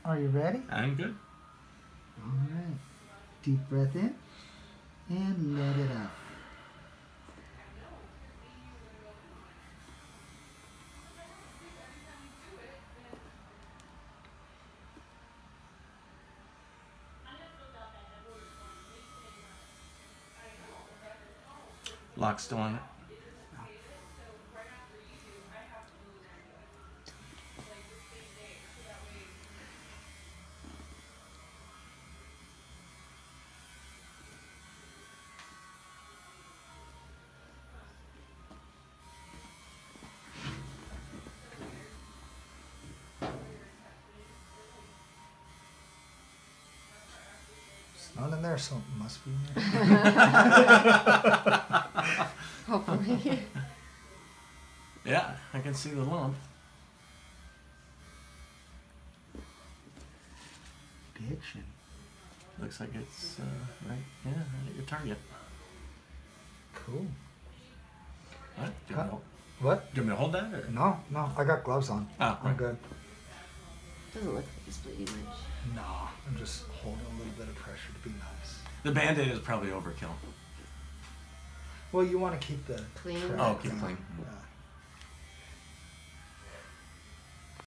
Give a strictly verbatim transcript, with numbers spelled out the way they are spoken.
Are you ready? I'm good. All right. Deep breath in and let it out. Lock still on it. It's not in there, so it must be in there. Hopefully. Yeah, I can see the lump. Bitchin'. Looks like it's uh, right. Yeah, right at your target. Cool. What? Do you, want me to hold, What? do you want me to hold that? Or? No, no. I got gloves on. Oh, I'm right. good. Doesn't look like it's bleeding much. No, I'm just holding a little bit of pressure to be nice. The Band-Aid is probably overkill. Well, you want to keep the Clean. pressure Oh, keep it clean. Yeah.